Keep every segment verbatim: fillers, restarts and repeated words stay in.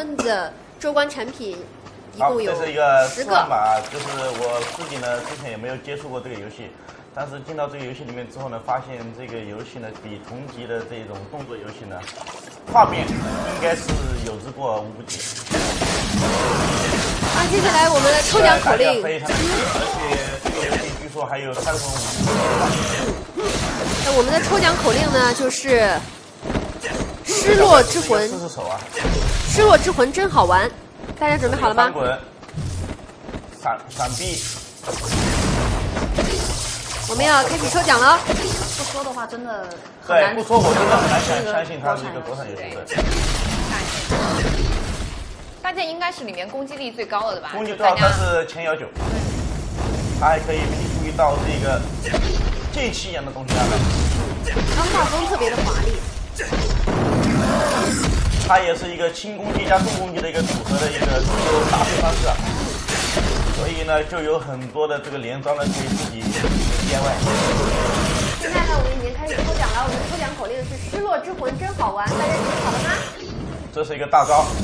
们的周关产品一共有这是一个十个。 码，就是我自己呢之前也没有接触过这个游戏，但是进到这个游戏里面之后呢，发现这个游戏呢比同级的这种动作游戏呢，画面应该是有之过无不及。 啊，接下来我们的抽奖口令， 非常的而且这个游戏据说还有三分五。 那我们的抽奖口令呢，就是失落之魂。 四只手啊！ 失落之魂真好玩，大家准备好了吗？ 翻滚，闪闪避。 我们要开始抽奖了。 不说的话，真的很难。 对，不说我真的很难相相信它是一个国产游戏。 大件应该是里面攻击力最高的吧？ 攻击最高它是前摇九，它还可以劈出一道这个剑气一样的东西下来。 它画风特别的华丽。 它也是一个轻攻击加重攻击的一个组合的一个自由搭配方式啊，所以呢就有很多的这个连招呢可以自己 D I Y。 现在呢，我们已经开始抽奖了，我们的抽奖口令是失落之魂真好玩，大家准备好了吗？ 这是一个大招。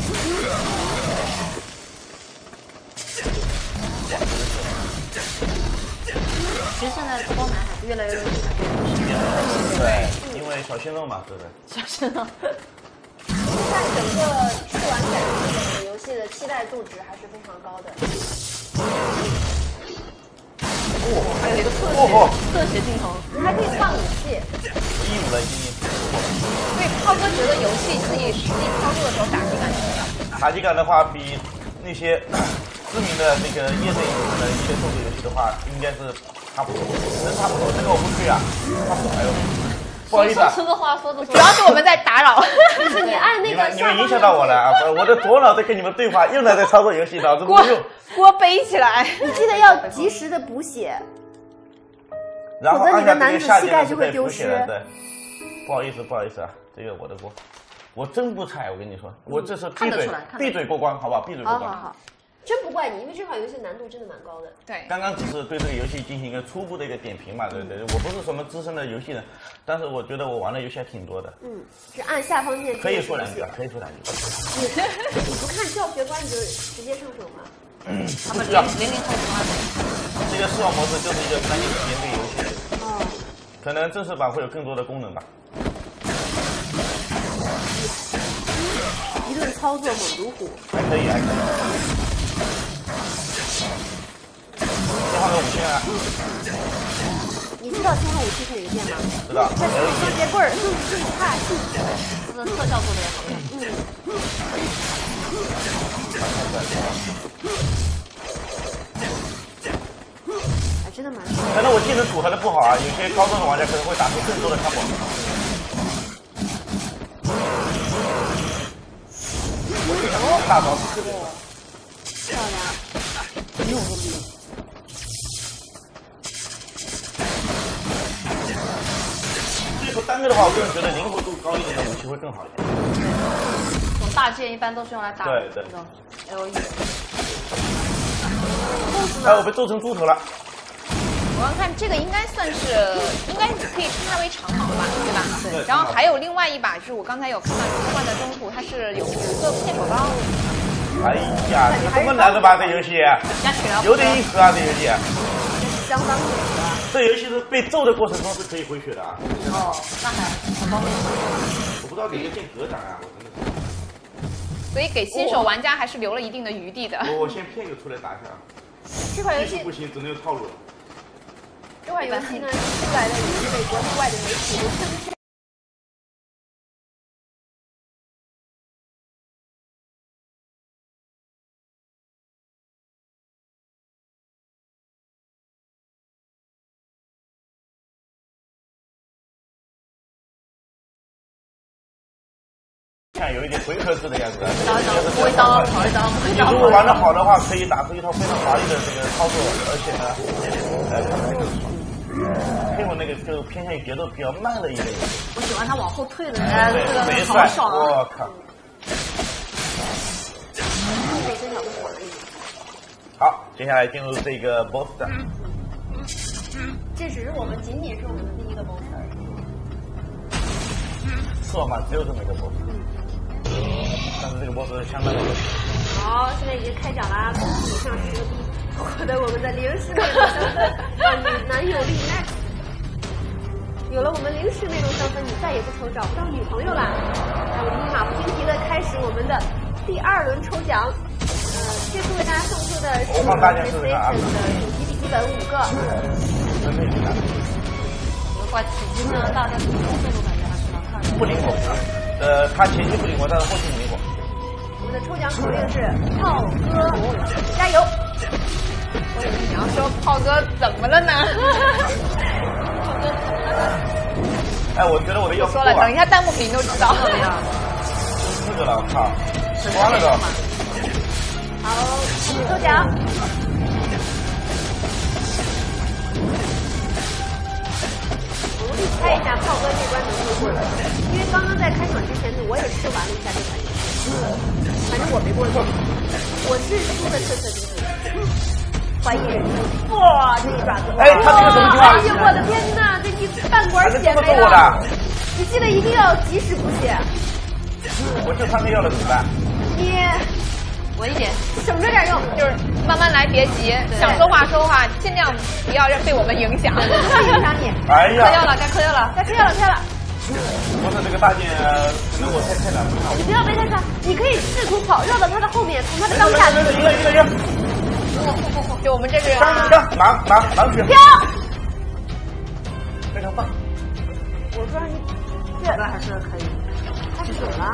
其实现在光盘还是越来越容易改变。 对，因为小鲜肉嘛，对不对？ 小鲜肉。 现在整个试玩展这款游戏的期待度值还是非常高的。 哦，还有一个特写、哦、特写镜头， 还可以换武器。 一五了，今年。 所以涛哥觉得游戏自己实际操作的时候打击感怎么样？ 打击感的话，比那些知名的那个业内的一些动作游戏的话，应该是差不多，真差不多。这个我不去啊，差不多。哎呦。不好意思啊， 说的话说的，主要是我们在打扰。 就是你按那个， 你们影响到我了啊！我的左脑在跟你们对话，右脑在操作游戏，脑子不用。 锅背起来， 你记得要及时的补血， 然后否则你的男子膝盖就会丢失。 对，不好意思，不好意思啊，这个我的锅，我真不菜，我跟你说，我这是闭嘴闭嘴过关，好不好？闭嘴过关。 好好好。真不怪你，因为这款游戏难度真的蛮高的。 对， 刚刚只是对这个游戏进行一个初步的一个点评嘛，对对对，我不是什么资深的游戏人，但是我觉得我玩的游戏还挺多的。 嗯，是按下方键可以说两句，可以说两句。 你你不看教学关你就直接上手吗？ 嗯， 他们零零零后玩。 这个视网模式就是一个三 D 体验类游戏。 哦。 可能正式版会有更多的功能吧。 一顿操作猛如虎。 还可以，还可以。切换个武器啊！ 你知道切换武器是哪个键吗？ 知道。 这是双节棍儿，就是就是快， 这个特效做的也好看。 嗯。还真的蛮。 可能我技能组合的不好啊，有些高中的玩家可能会打出更多的 combo。我大招特别漂亮。 没有这么厉害。 最后单个的话，我个人觉得灵活度高一点的武器会更好一点。 这种大剑一般都是用来打对对那种 L E。 哎，我被揍成猪头了。 我刚看这个应该算是，应该可以称它为长矛吧，对吧？ 对。 然后还有另外一把，就是我刚才有看到切换的中途，它是有一个片手刀。 哎呀，这么难的吧？这游戏有点硬核啊！这游戏相当硬核。 这游戏是被揍的过程中是可以回血的啊！ 哦，那还很方便。 我不知道哪个键格挡啊，我真的是。 所以给新手玩家还是留了一定的余地的。 我我先骗一个出来打一下。 这款游戏不行，只能有套路了。 这款游戏呢，出来的也是被国内外的媒体都称赞。 像有一点回合制的样子， 找一找，补一刀，跑一刀，补一刀。 你如果玩得好的话，可以打出一套非常华丽的这个操作，而且呢，呃，看起来更爽。配合那个就偏向于节奏比较慢的一个游戏。 我喜欢他往后退的，哎，这个贼好爽啊！ 我靠！好，接下来进入这个 boss 战。 这只是我们仅仅是我们的第一个 boss 而已。 是吗？只有这么一个 boss。 但是这个 boss 相当的。 好，现在已经开奖啦，恭喜以上十个币获得我们的零食内容身份，让你男友力 max。有了我们零食内容身份，你再也不愁找不到女朋友啦。那我们马不停蹄的开始我们的第二轮抽奖。呃，这次为大家送出的是 PlayStation 的主机笔记本五个。 真的有难。 哇，体积呢，大家怎么动作都感觉还是蛮快的。 不灵活，呃，它前期不灵活，但是后期灵活。 我们的抽奖口令是炮哥加油。 我以为你要说炮哥怎么了呢？炮哥怎么了呢？ 哎，我觉得我的要说了，等一下弹幕屏都知道。 这个了，我靠，吃光了都。 好，抽奖。我们猜一下炮哥这关能不能过了，因为刚刚在开场之前我也试玩了一下这款游戏，反正我没过去，我是输的彻彻底底。怀疑人生，哇，这一爪子！ 哎，他这个什么情况？ 哎呀，我的天哪，这一半管血没了！ 了！你记得一定要及时补血。 我就他那要了怎么办？ 你稳一点， 省着点用， 就是慢慢来，别急，想说话说话，尽量不要让被我们影响， 不影响你。 哎呀， 嗑药了，该嗑药了， 该嗑药了，嗑药了。 不是这个大剑，可能我太太难了。 你不要被他看，你可以试图跑绕到他的后面，从他的裆下。 赢了，赢了，赢了！ 就我们这是上上狼狼狼血， 飘， 非常棒。 我说你这个还是可以，开始走了。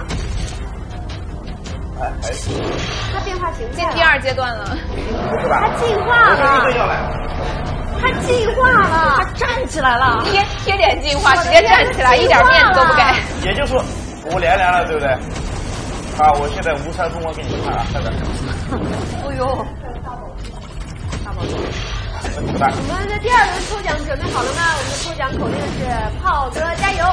哎哎， 他变化形态进第二阶段了， 是吧？ 他进化了， 这个要来， 他进化了， 他站起来了，贴贴点进化，直接站起来，一点面子都不给。 也就是说，我凉凉了，对不对？啊，我现在无三风光给你们看啊，看着。 哎呦，大宝， 问题不大。 我们的第二轮抽奖准备好了吗？我们的抽奖口令是炮哥加油。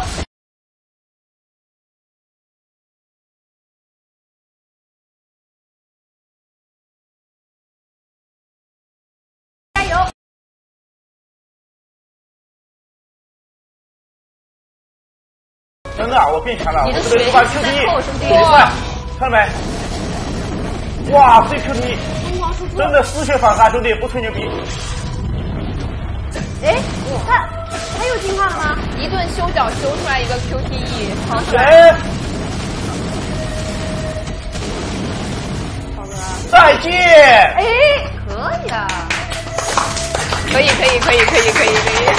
真的啊，我变强了！ 你的我这边把 Q T 后兄弟， 哇，看到没？哇，这 Q T 真的丝血反杀，兄弟，不吹牛逼。 哎，他他又进化了吗？ 一顿修脚修出来一个 Q T E， 好爽！ 哎， 炮哥， 再见！ 哎，可以啊， 可以可以可以可以可以可以。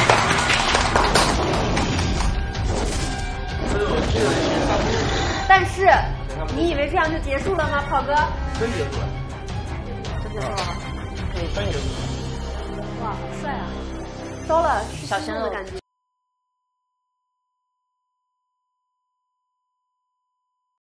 但是你以为这样就结束了吗，炮哥？ 真结束了， 真结束了，可以， 真结束了。 哇，好帅啊！糟了，是小心的感觉。